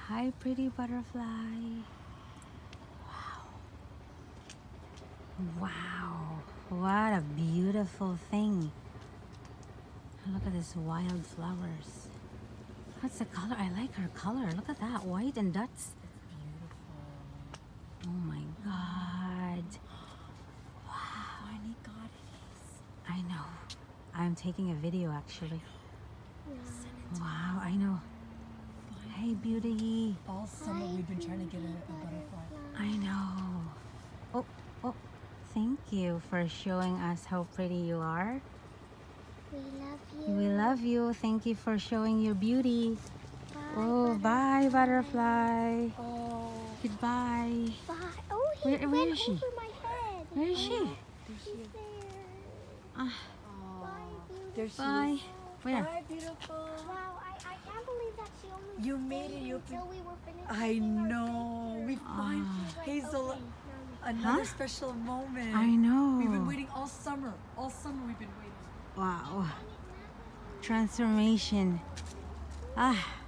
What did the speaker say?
Hi, pretty butterfly. Wow, what a beautiful thing. Look at these wild flowers. What's the color? I like her color. Look at that, white and dots. Beautiful. Oh my God. Funny God it is. I know. I'm taking a video actually. Wow, I know. Hey, beauty. All summer we've been trying to get a butterfly. I know. Oh, thank you for showing us how pretty you are. We love you. We love you. Thank you for showing your beauty. Bye, Oh, bye, butterfly. Oh. Goodbye. Bye. Oh, he Where went is she? over my head. Where is she? She's there. Ah, Oh. Bye, beautiful. There she bye. is. Where? Bye, beautiful. Wow, I can't believe that she only You made it. stayed You until we were finished I taking our know. We picture. find Ah. Hazel Okay, another Huh? special moment. I know. We've been waiting all summer. All summer we've been waiting. Wow. Transformation. Ah.